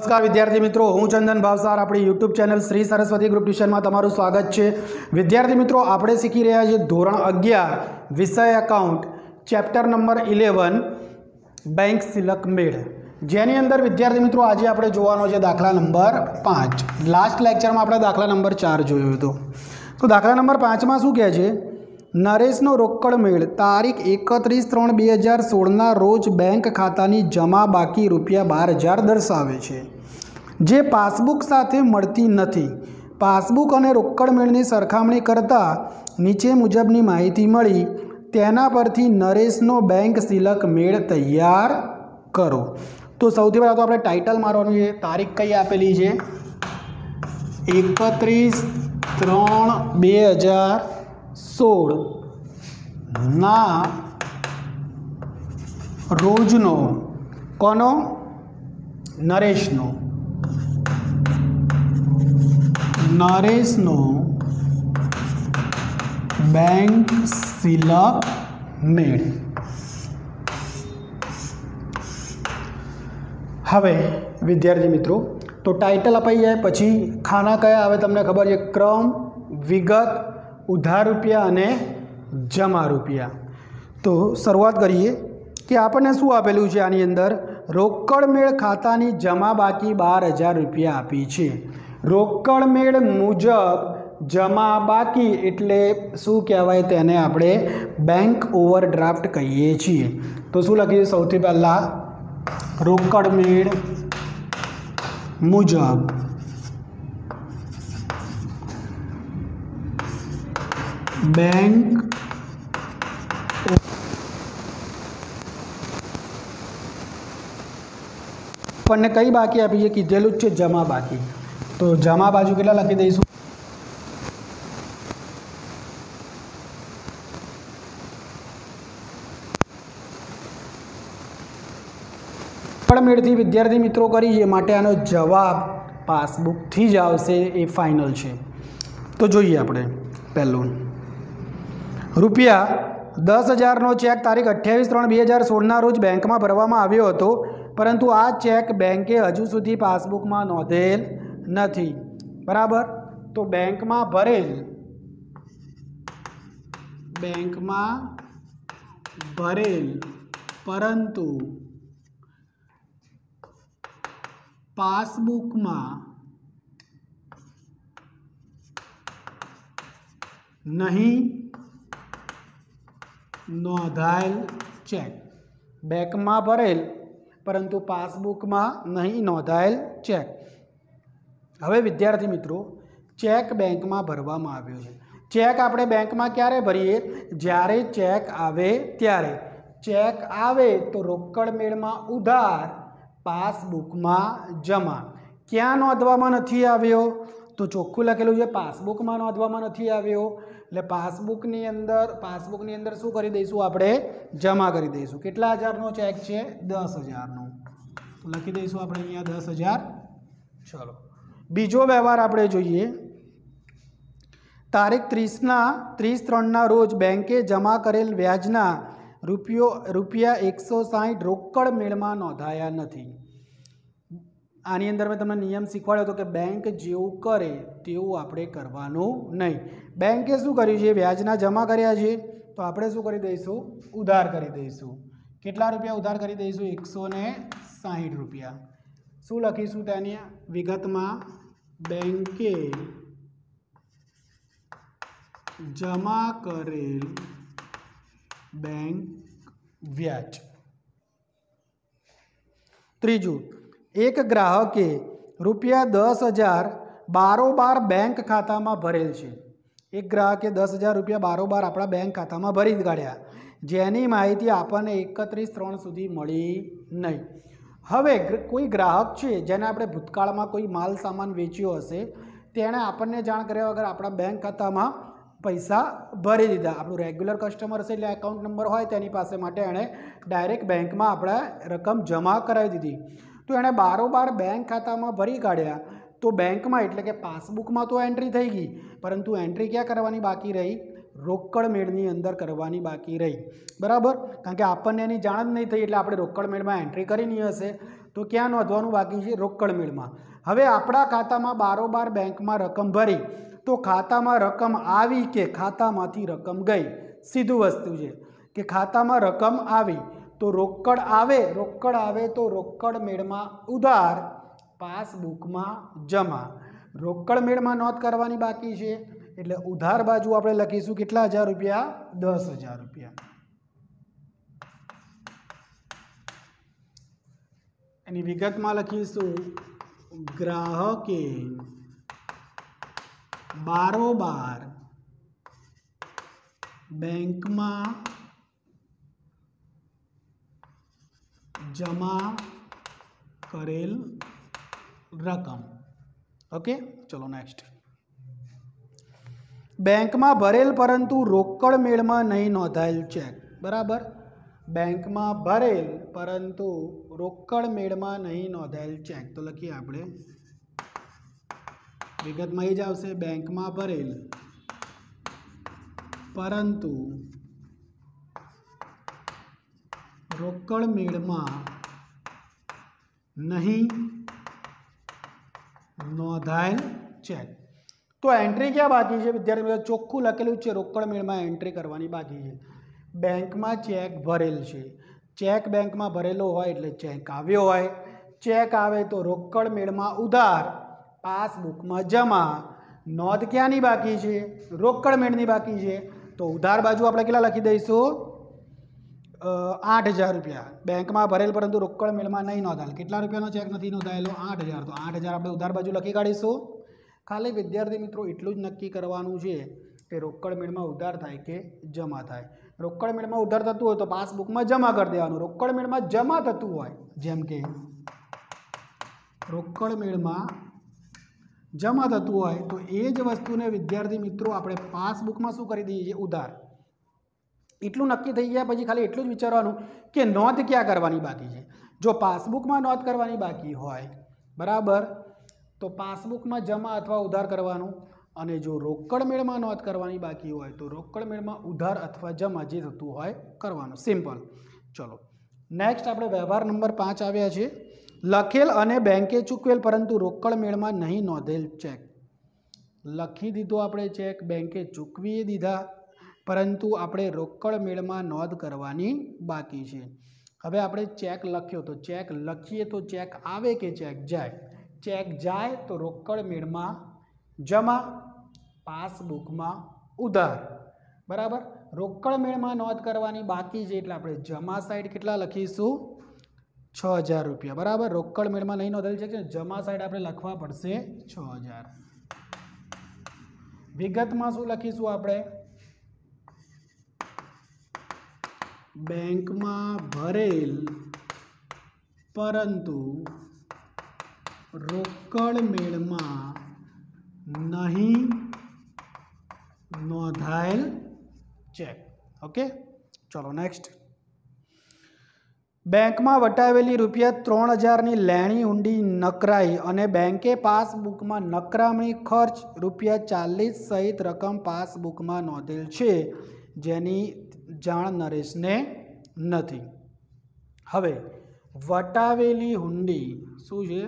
नमस्कार विद्यार्थी मित्रों, हूँ चंदन भावसार। अपनी YouTube channel Shri Saraswati group tuition में तमारू स्वागत है। विद्यार्थी मित्रों, आपणे शीखी रह्या छीए धोरण 11 विषय अकाउंट चैप्टर नंबर 11 बैंक सिलक मेळ, जेनी अंदर विद्यार्थी मित्रों आज आपणे जोवानो छे दाखला नंबर 5। लास्ट लेक्चर में आपणे दाखला नंबर 4 जोयो हतो। तो दाखला नंबर 5 में शुं कहे छे, नरेशनो रोकड़ मेळ तारीख 31/3/2016 रोज बैंक खातानी जमा बाकी ₹12,000 दर्शावे छे, जे पासबुक साथे मळती नथी। पासबुक अने रोकड़ मेळनी सरखामणी करता नीचे मुजबनी माहिती मळी, तेना परथी नरेशनो बैंक सिलक मेळ तैयार करो। तो सौथी पहेला तो आपणे टाइटल मारवानुं छे। तारीख कई आपेली छे? 31/3/2016 ना रोजनो, कोनो? नरेशनो बैंक सिलक मेळ। हवे विद्यार्थी मित्रों, तो टाइटल अपाई जाए पछी खाना कया आवे तमने खबर है? क्रम, विगत, उधार रुपया अने जमा रुपया। तो शुरुआत करिए कि आपने शू आपेलू है आनी अंदर? रोकड़ मेळ खातानी जमा बाकी 12,000 रुपया आपी छे। रोकड़ मेळ मुजब जमा बाकी एटले शू कहेवाय? तेने आपणे बैंक ओवरड्राफ्ट कहीए छीए। तो शू लखीए? सौथी पहेला रोकड़ मेळ मुजब बैंक આપણને કઈ બાકી આપી છે? કીધેલું જ છે જમા બાકી। તો જમા બાજુ કેટલા લખી દઈશું? મેળથી વિદ્યાર્થી મિત્રો કરી છે માટે આનો જવાબ પાસબુકથી જ આવશે, એ ફાઇનલ છે। તો જોઈએ આપણે પહેલું, રૂપિયા 10,000નો ચેક તારીખ 28/3/2016 રોજ બેંકમાં ભરવામાં આવ્યો હતો, પરંતુ આ ચેક બેંકે હજુ સુધી પાસબુકમાં નોંધેલ નથી। બરાબર? તો બેંકમાં ભરેલ પરંતુ पासबुकમાં नहीं नोंधाયેલ चेक। બેંકમાં ભરેલ પરંતુ પાસબુકમાં નહીં નોંધાયેલ ચેક। હવે વિદ્યાર્થી મિત્રો, ચેક બેંકમાં ભરવામાં આવ્યો છે। ચેક આપણે બેંકમાં ક્યારે ભરીએ? જ્યારે ચેક આવે ત્યારે। ચેક આવે તો રોકડ મેળમાં ઉધાર, પાસબુકમાં જમા। ક્યાં નોંધવામાં નથી આવ્યો? તો ચોખ્ખું લખેલું છે પાસબુકમાં નોંધવામાં નથી આવ્યો, એટલે પાસબુકની અંદર શું કરી દઈશું? આપણે જમા કરી દઈશું। કેટલા હજારનો ચેક છે? 10,000નો। તો લખી દઈશું આપણે અહીંયા 10,000। ચલો, બીજો વ્યવહાર આપણે જોઈએ। તારીખ 30/3 રોજ બેંકે જમા કરેલ વ્યાજના ₹160 રોકડ મેળમાં નોંધાયા નથી। આની અંદર મેં તમને નિયમ શીખવાડ્યો હતો કે બેંક જેવું કરે તેવું આપણે કરવાનું નહીં। બેંકે શું કર્યું છે? વ્યાજના જમા કર્યા છે, તો આપણે શું કરી દઈશું? ઉધાર કરી દઈશું। કેટલા રૂપિયા ઉધાર કરી દઈશું? 160 રૂપિયા। શું લખીશું તેની વિગતમાં? બેંકે જમા કરેલ बैंक व्याज। त्रीजू, एक ग्राहके ₹10,000 बारोबार बैंक खाता में भरेल छे। एक ग्राहके 10,000 रुपया बारोबार अपना बैंक खाता में भरी काढ़्या, जेनी माहिती आपने 31/3 सुधी मळी नहीं। हवे कोई ग्राहक छे जेने आपणे भूतकाळमां कोई माल सामान वेच्यो हशे, तेणे आपने जाण कर्या वगर आपणा बैंक खाता में पैसा भरी दीधा। આપણું રેગ્યુલર કસ્ટમર છે એટલે એકાઉન્ટ નંબર હોય તેની પાસે, માટે એણે ડાયરેક્ટ બેંકમાં આપણે રકમ જમા કરાવી દીધી। તો એણે બારોબાર બેંક ખાતામાં ભરી કાઢ્યા, તો બેંકમાં એટલે કે પાસબુકમાં તો એન્ટ્રી થઈ ગઈ, પરંતુ એન્ટ્રી ક્યાં કરવાની બાકી રહી? રોકડ મેળની અંદર કરવાની બાકી રહી। બરાબર? કારણ કે આપણને એની જાણ જ નહીં થઈ એટલે આપણે રોકડ મેળમાં એન્ટ્રી કરી નહીં હશે। તો ક્યાં નોંધવાનું બાકી છે? રોકડ મેળમાં. હવે આપણા ખાતામાં બારોબાર બેંકમાં રકમ ભરી તો ખાતામાં રકમ આવી કે ખાતામાંથી રકમ ગઈ? સીધું વસ્તુ છે કે ખાતામાં રકમ આવી તો રોકડ આવે તો રોકડ મેળમાં ઉધાર, પાસબુકમાં જમા. રોકડ મેળમાં નોંધ કરવાની બાકી છે એટલે ઉધાર બાજુ આપણે લખીશું કેટલા હજાર રૂપિયા? 10,000 રૂપિયા. એની વિગતમાં લખીશું ગ્રાહકે બારોબાર બેંકમાં જમા કરેલ રકમ. ઓકે, ચલો નેક્સ્ટ. બેંકમાં ભરેલ પરંતુ રોકડ મેળમાં નહીં નોંધાયેલ ચેક. બરાબર, બેંકમાં ભરેલ પરંતુ રોકડ મેળમાં નહીં નોંધાયેલ ચેક. તો લખીએ આપણે વિગતમાં એ જ આવશે, બેંકમાં ભરેલ પરંતુ રોકડ મેળમાં નહીં નોંધાયેલ ચેક. તો એન્ટ્રી ક્યાં બાકી છે વિદ્યાર્થી મિત્રો? ચોખ્ખું લખેલું છે રોકડ મેળમાં એન્ટ્રી કરવાની બાકી છે. બેંકમાં ચેક ભરેલ છે, ચેક બેંકમાં ભરેલો હોય એટલે ચેક આવ્યો હોય, ચેક આવે તો રોકડ મેળમાં ઉધાર, પાસબુકમાં જમા. નોંધ ક્યાંની બાકી છે? રોકડ મેળની બાકી છે. તો ઉધાર બાજુ આપણે કેટલા લખી દઈશું? 8,000 રૂપિયા. બેંકમાં ભરેલ પરંતુ રોકડ મેળમાં નહીં નોંધાયેલ. કેટલા રૂપિયાનો ચેક નથી નોંધાયેલો? 8,000. તો 8,000 આપણે ઉધાર બાજુ લખી કાઢીશું. ખાલી વિદ્યાર્થી મિત્રો એટલું જ નક્કી કરવાનું છે કે રોકડ મેળમાં ઉધાર થાય કે જમા થાય. રોકડ મેળમાં ઉધાર થતું હોય તો પાસબુકમાં જમા કરી દેવાનું. રોકડ મેળમાં જમા થતું હોય, જેમ કે રોકડ મેળમાં જમા થતું હોય તો એ જ વસ્તુને વિદ્યાર્થી મિત્રો આપણે પાસબુકમાં શું કરી દઈએ છીએ? ઉધાર. એટલું નક્કી થઈ ગયા પછી ખાલી એટલું જ વિચારવાનું કે નોંધ ક્યાં કરવાની બાકી છે. જો પાસબુકમાં નોંધ કરવાની બાકી હોય, બરાબર, તો પાસબુકમાં જમા અથવા ઉધાર કરવાનું, અને જો રોકડ મેળમાં નોંધ કરવાની બાકી હોય તો રોકડ મેળમાં ઉધાર અથવા જમા જે થતું હોય કરવાનું. સિમ્પલ. ચલો નેક્સ્ટ આપણે વ્યવહાર નંબર 5 આવ્યા છે. લખેલ અને બેંકે ચૂકવેલ પરંતુ રોકડ મેળમાં નહીં નોંધેલ ચેક. લખી દીધો આપણે ચેક, બેંકે ચૂકવી દીધા પરંતુ આપણે રોકડ મેળમાં નોંધ કરવાની બાકી છે. હવે આપણે ચેક લખ્યો તો ચેક લખીએ તો ચેક આવે કે ચેક જાય? ચેક જાય તો રોકડ મેળમાં જમા, પાસબુકમાં ઉધાર. બરાબર, રોકડ મેળમાં નોંધ કરવાની બાકી છે એટલે આપણે જમા સાઈડ કેટલા લખીશું? 6,000 રૂપિયા. બરાબર, રોકડ મેળમાં નહીં નોંધેલ છે, જમા સાઈડ આપણે લખવા પડશે 6,000. વિગતમાં શું લખીશું આપણે? બેંકમાં ભરેલ પરંતુ રોકડ મેળમાં નહીં નોંધાયેલ ચેક. ઓકે, ચલો નેક્સ્ટ. બેંકમાં વટાવેલી રૂપિયા 3,000ની લેણી ઊંડી નકરાઈ અને બેંકે પાસબુકમાં નકરામણી ખર્ચ રૂપિયા 40 સહિત રકમ પાસબુકમાં નોંધેલ છે, જેની જાણ નરેશને નથી. હવે વટાવેલી હુંડી શું છે?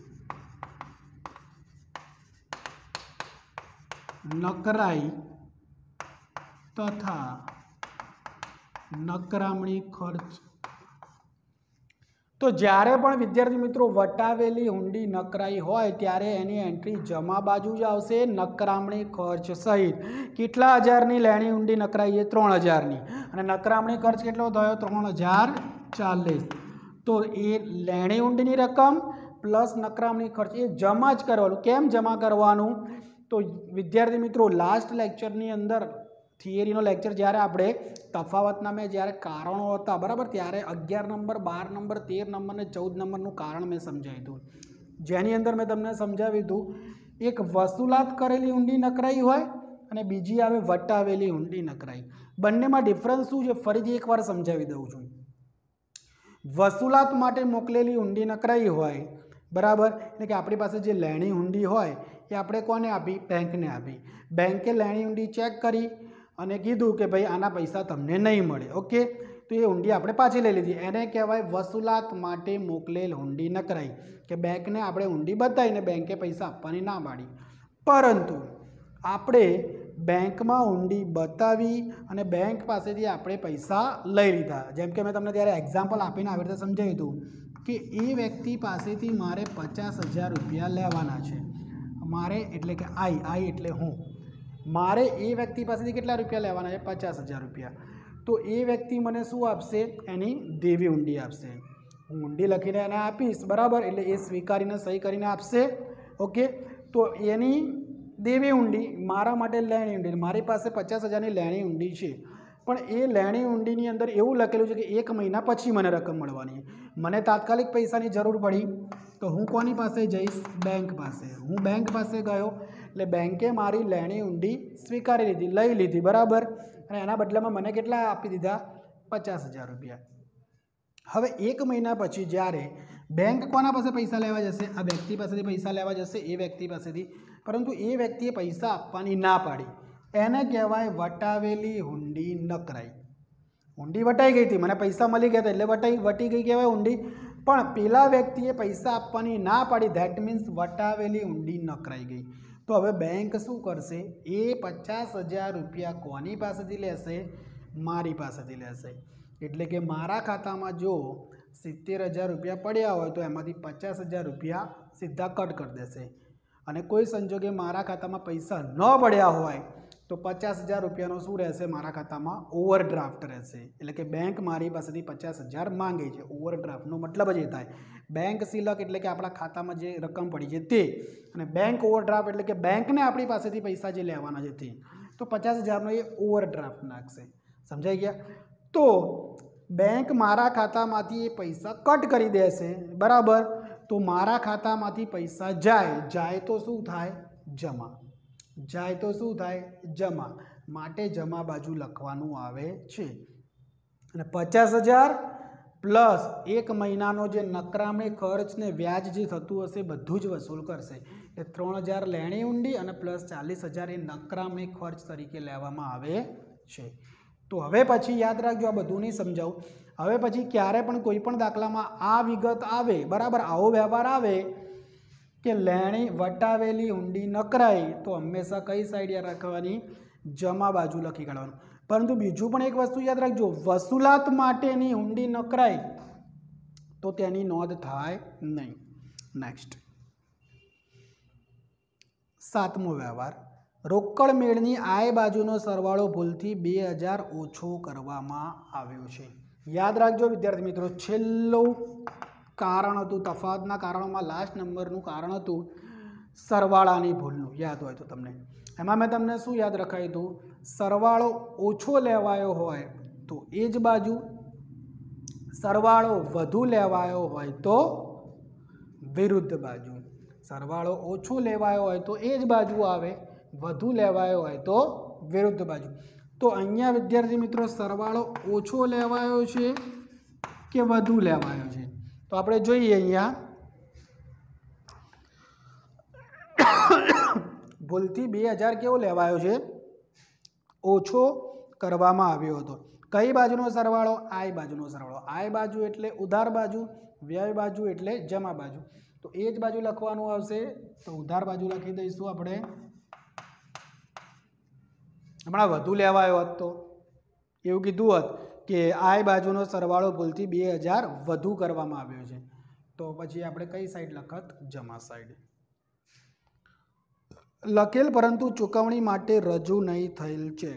નકરાઈ તથા નકરામણી ખર્ચ. તો જ્યારે પણ વિદ્યાર્થી મિત્રો વટાવેલી હુંડી નકરાઈ હોય ત્યારે એની એન્ટ્રી જમા બાજુ જ આવશે, નકરામણી ખર્ચ સહિત. કેટલા હજારની લેણી હુંડી નકરાઈ છે? 3,000ની. અને નકરામણી ખર્ચ કેટલો થયો? 3,040. તો એ લેણી હુંડીની રકમ પ્લસ નકરામણી ખર્ચ એ જમા જ કરવાનું. કેમ જમા કરવાનું? તો વિદ્યાર્થી મિત્રો લાસ્ટ લેક્ચરની અંદર થિયરીનો લેક્ચર જ્યારે આપણે તફાવતના મેં જ્યારે કારણો હતા, બરાબર, ત્યારે 11 નંબર, 12 નંબર, 13 નંબર અને 14 નંબરનું કારણ મેં સમજાવ્યું હતું. જેની અંદર મેં તમને સમજાવ્યું હતું એક વસૂલાત કરેલી ઊંડી નકરાઈ હોય અને બીજી આવે વટાવેલી ઊંડી નકરાઈ. બંનેમાં ડિફરન્સ શું છે ફરીથી એકવાર સમજાવી દઉં છું. વસૂલાત માટે મોકલેલી ઊંડી નકરાઈ હોય, બરાબર, એટલે કે આપણી પાસે જે લેણી ઊંડી હોય એ આપણે કોને આપી? બેંકને આપી. બેંકે લેણી ઊંડી ચેક કરી અને કીધું કે ભાઈ આના પૈસા તમને નહીં મળે. ઓકે, तो ये हुंडी આપણે પાછી લઈ લીધી, એને કહેવાય વસૂલાત માટે મોકલેલ હુંડી નકરાઈ, કે બેંકને આપણે હુંડી બતાવીને બેંકે પૈસા આપવાની ના પાડી. પરંતુ આપણે બેંકમાં હુંડી બતાવી અને બેંક પાસેથી આપણે પૈસા લઈ લીધા. જેમ કે મેં તમને ત્યારે એક્ઝામ્પલ આપીને આવી રીતે સમજાવ્યું હતું કે એ વ્યક્તિ પાસેથી મારે 50,000 રૂપિયા લેવાના છે. મારે એટલે કે આઈ એટલે હું, મારે એ વ્યક્તિ પાસેથી કેટલા રૂપિયા લેવાના છે? 50,000 રૂપિયા. તો એ વ્યક્તિ મને શું આપશે? એની દેવી હુંડી આપશે. હું હુંડી લખીને એને આપીશ, બરાબર, એટલે એ સ્વીકારીને સહી કરીને આપશે. ઓકે, તો એની દેવી હુંડી મારા માટે લેણી હુંડી, મારી પાસે 50,000ની લેણી હુંડી છે, પણ એ લેણી હુંડીની અંદર એવું લખેલું છે કે 1 મહિના પછી મને રકમ મળવાની. મને તાત્કાલિક પૈસાની જરૂર પડી તો હું કોની પાસે જઈશ? બેંક પાસે. હું બેંક પાસે ગયો એટલે બેંકે મારી લેણી હુંડી સ્વીકારી લીધી, લઈ લીધી, બરાબર, અને એના બદલામાં મને કેટલા આપી દીધા? 50,000 રૂપિયા. હવે 1 મહિના પછી જ્યારે બેંક કોના પાસે પૈસા લેવા જશે? આ વ્યક્તિ પાસેથી પૈસા લેવા જશે, એ વ્યક્તિ પાસેથી, પરંતુ એ વ્યક્તિએ પૈસા આપવાની ના પાડી. એને કહેવાય વટાવેલી હુંડી નકરાઈ. હુંડી વટાઈ ગઈ હતી, મને પૈસા મળી ગયા હતા એટલે વટી ગઈ કહેવાય હુંડી, પણ પેલા વ્યક્તિએ પૈસા આપવાની ના પાડી, ધેટ મીન્સ વટાવેલી હુંડી નકરાઈ ગઈ. તો હવે બેંક શું કરશે? એ 50,000 રૂપિયા કોની પાસેથી લેશે? મારી પાસેથી લેશે. એટલે કે મારા ખાતામાં જો 70,000 રૂપિયા પડ્યા હોય તો એમાંથી 50,000 રૂપિયા સીધા કટ કરી દેશે, અને કોઈ સંજોગે મારા ખાતામાં પૈસા ન પડ્યા હોય તો 50,000 રૂપિયાનો શું રહેશે? મારા ખાતામાં ઓવરડ્રાફ્ટ રહેશે. એટલે કે બેંક મારી પાસેથી 50,000 માંગે છે. ઓવરડ્રાફ્ટનો મતલબ જ એ થાય, બેંક સિલક એટલે કે આપણા ખાતામાં જે રકમ પડી છે તે, અને બેંક ઓવરડ્રાફ્ટ એટલે કે બેંકને આપણી પાસેથી પૈસા જે લેવાના છે તે. તો 50,000નો એ ઓવરડ્રાફ્ટ નાખશે. સમજાઈ ગયા? તો બેંક મારા ખાતામાંથી એ પૈસા કટ કરી દેશે, બરાબર. તો મારા ખાતામાંથી પૈસા જાય તો શું થાય? જમા. જાય તો શું થાય? જમા. માટે જમા બાજુ લખવાનું આવે છે. અને 50,000 પ્લસ 1 મહિનાનો જે નકરામણી ખર્ચ ને વ્યાજ જે થતું હશે બધું જ વસૂલ કરશે. એ 3,000 લેણી હુંડી અને પ્લસ 40,000 એ નકરામણી ખર્ચ તરીકે લેવામાં આવે છે. તો હવે પછી યાદ રાખજો, આ બધું નહીં સમજાવું. હવે પછી ક્યારે પણ કોઈ પણ દાખલામાં આ વિગત આવે, બરાબર, આવો વ્યવહાર આવે કે લેણી વટાવેલી હુંડી નકરાઈ, તો હંમેશા કઈ સાઈડ યાદ રાખવાની? જમા બાજુ લખી કાઢવાનું. પરંતુ બીજું પણ એક વસ્તુ યાદ રાખજો, વસૂલાત માટેની હુંડી નકરાઈ તો તેની નોંધ થાય નહીં. નેક્સ્ટ 7મો વ્યવહાર, રોકડ મેળની આય બાજુનો સરવાળો ભૂલથી 2,000 ઓછો કરવામાં આવ્યો છે. યાદ રાખજો વિદ્યાર્થી મિત્રો, છેલ્લું કારણ હતું તફાવતના કારણોમાં, લાસ્ટ નંબરનું કારણ હતું સરવાળાની ભૂલનું, યાદ હોય તો તમને. એમાં મેં તમને શું યાદ રખાયું હતું? સરવાળો ઓછો લેવાયો હોય તો એ જ બાજુ, સરવાળો વધુ લેવાયો હોય તો વિરુદ્ધ બાજુ. સરવાળો ઓછો લેવાયો હોય તો એ જ બાજુ આવે, વધુ લેવાયો હોય તો વિરુદ્ધ બાજુ. તો અહીંયા વિદ્યાર્થી મિત્રો સરવાળો ઓછો લેવાયો છે કે વધુ લેવાયો છે? તો આપણે જોઈએ અહીંયા ભૂલથી 2,000 કેવો લેવાયો છે? ઓછો કરવામાં આવ્યો હતો. કઈ બાજુનો સરવાળો? આય બાજુનો સરવાળો. આય બાજુ એટલે ઉધાર બાજુ, વ્યય બાજુ એટલે જમા બાજુ. તો એ જ બાજુ લખવાનું આવશે, તો ઉધાર બાજુ લખી દઈશું આપણે. હમણાં વધુ લેવાયો હોત તો એવું કીધું હોત કે આય બાજુનો સરવાળો ભૂલથી 2,000 વધુ કરવામાં આવ્યો છે, તો પછી આપણે કઈ સાઈડ લખત? જમા સાઈડ. લખેલ પરંતુ ચૂકવણી માટે રજૂ નહીં થયેલ ચેક.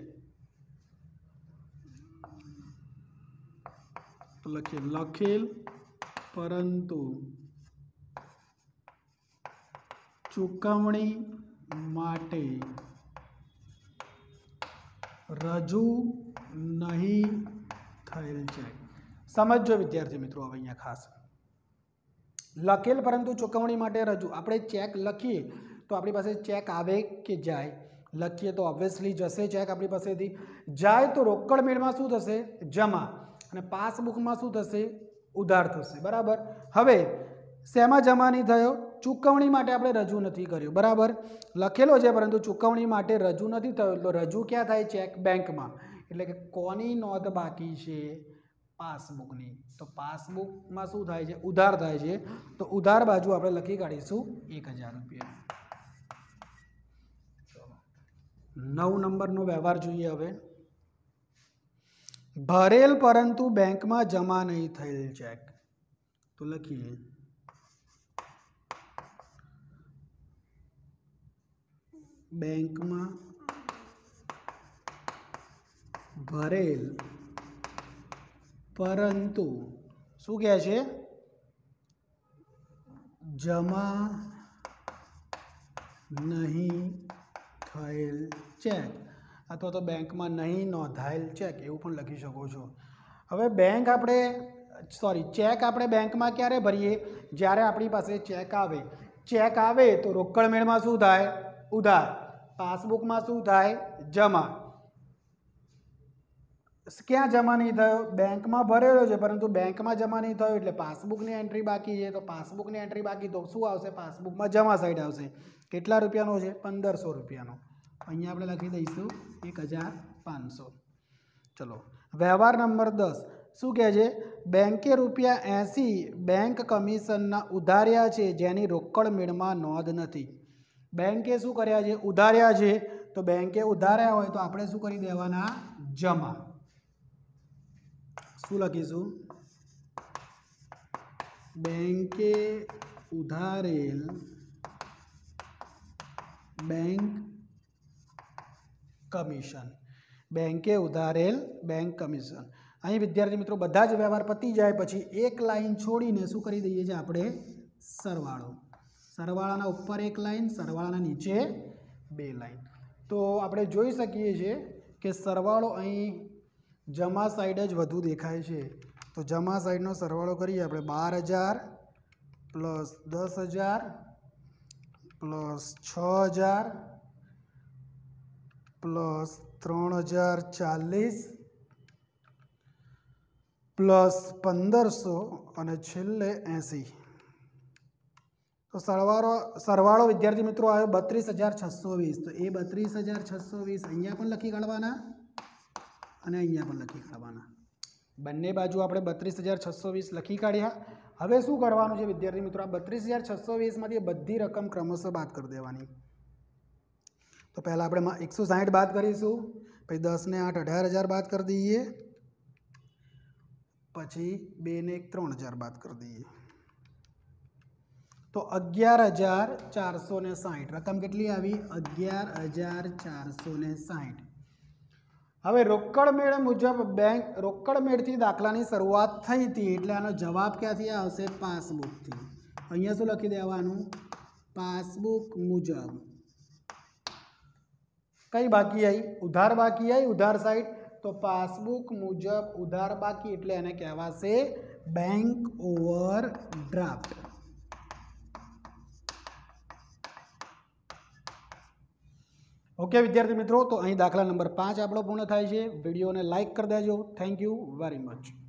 લખેલ પરંતુ ચૂકવણી માટે રજૂ નહીં થયેલ ચેક. સમજો વિદ્યાર્થી મિત્રો, હવે અહીંયા ખાસ લખેલ પરંતુ ચૂકવણી માટે રજૂ. આપણે ચેક લખીએ તો આપણી પાસે ચેક આવે કે જાય? લખીએ તો ઓબ્વિયસલી જશે ચેક આપણી પાસેથી. જાય તો રોકડ મેળમાં શું થશે? જમા. અને પાસબુકમાં શું થશે? ઉધાર થશે, બરાબર. હવે શેમાં જમા નહીં થયો? ચૂકવણી માટે આપણે રજૂ નથી કર્યું, બરાબર. લખેલો છે પરંતુ ચૂકવણી માટે રજૂ નથી થયો, એટલે રજૂ ક્યાં થાય? ચેક બેંકમાં. એટલે કે કોની નોંધ બાકી છે? પાસબુકની. તો પાસબુકમાં શું થાય છે? ઉધાર થાય છે. તો ઉધાર બાજુ આપણે લખી કાઢીશું 1000 રૂપિયા. 9 નંબરનો વ્યવહાર જોઈએ હવે. ભરેલ પરંતુ બેંકમાં જમા નહીં થયેલ ચેક. તો લખીએ બેંકમાં ભરેલ પરંતુ શું કહે છે? જમા નહીં થયેલ ચેક અથવા તો બેંકમાં નહીં નોંધાયેલ ચેક એવું પણ લખી શકો છો. હવે ચેક આપણે બેંકમાં ક્યારે ભરીએ? જ્યારે આપણી પાસે ચેક આવે. ચેક આવે તો રોકડ મેળમાં શું થાય? ઉધાર. પાસબુકમાં શું થાય? જમા. ક્યાં જમા નહીં થયો? બેંકમાં ભરેલો છે પરંતુ બેંકમાં જમા નહીં થયો એટલે પાસબુકની એન્ટ્રી બાકી છે. તો પાસબુકની એન્ટ્રી બાકી તો શું આવશે? પાસબુકમાં જમા સાઈડ આવશે. કેટલા રૂપિયાનો છે? 1500 રૂપિયાનો. અહીંયા આપણે લખી દઈશું 1500. ચલો વ્યવહાર નંબર 10 શું કહે છે? બેંકે ₹80 બેંક કમિશનના ઉધાર્યા છે જેની રોકડ મેળમાં નોંધ નથી. બેંકે શું કર્યા છે? ઉધાર્યા છે. તો બેંકે ઉધાર્યા હોય તો આપણે શું કરી દેવાના? જમા. શું લખીશું? બેંકે ઉધારેલ બેંક કમિશન. બેંકે ઉધારેલ બેંક કમિશન. અહીં વિદ્યાર્થી મિત્રો બધા જ વ્યવહાર પતી જાય પછી એક લાઈન છોડીને શું કરી દઈએ છીએ આપણે? સરવાળો. સરવાળાના ઉપર એક લાઈન, સરવાળાના નીચે 2 લાઈન. તો આપણે જોઈ શકીએ છીએ કે સરવાળો અહીં જમા સાઈડ જ વધુ દેખાય છે. તો જમા સાઈડનો સરવાળો કરીએ આપણે. 12000 પ્લસ 10000 પ્લસ 6000 પ્લસ 3040 પ્લસ 1500 અને છેલ્લે 80. તો સરવાળો વિદ્યાર્થી મિત્રો આવ્યો 32620. તો એ 32620 અહીંયા પણ લખી કાઢવાના અને અહીંયા પણ લખી કાઢવાના. બંને બાજુ આપણે 32620 લખી કાઢ્યા. હવે શું કરવાનું છે વિદ્યાર્થી મિત્રો? આ 32620માંથી બધી રકમ ક્રમશઃ બાદ કરી દેવાની. તો પહેલાં આપણે 160 બાદ કરીશું, પછી 10 ને 8 18000 બાદ કરી દઈએ, પછી 2 ને 1 3000 બાદ કરી દઈએ. તો 11460 રકમ કેટલી આવી? 11460. હવે રોકડ મેળ મુજબ બેંક રોકડ મેળથી દાખલાની શરૂઆત થઈ હતી એટલે આનો જવાબ ક્યાંથી આવશે? પાસબુકથી. અહીંયા શું લખી દેવાનું? પાસબુક મુજબ કઈ બાકી આવી? ઉધાર બાકી આવી. ઉધાર સાઈડ. તો પાસબુક મુજબ ઉધાર બાકી એટલે એને કહેવાશે બેંક ઓવરડ્રાફ્ટ. ઓકે વિદ્યાર્થી મિત્રો, તો અહીં દાખલા નંબર 5 આપણો પૂર્ણ થાય છે. વિડીયોને લાઇક કરી દેજો. Thank you very much.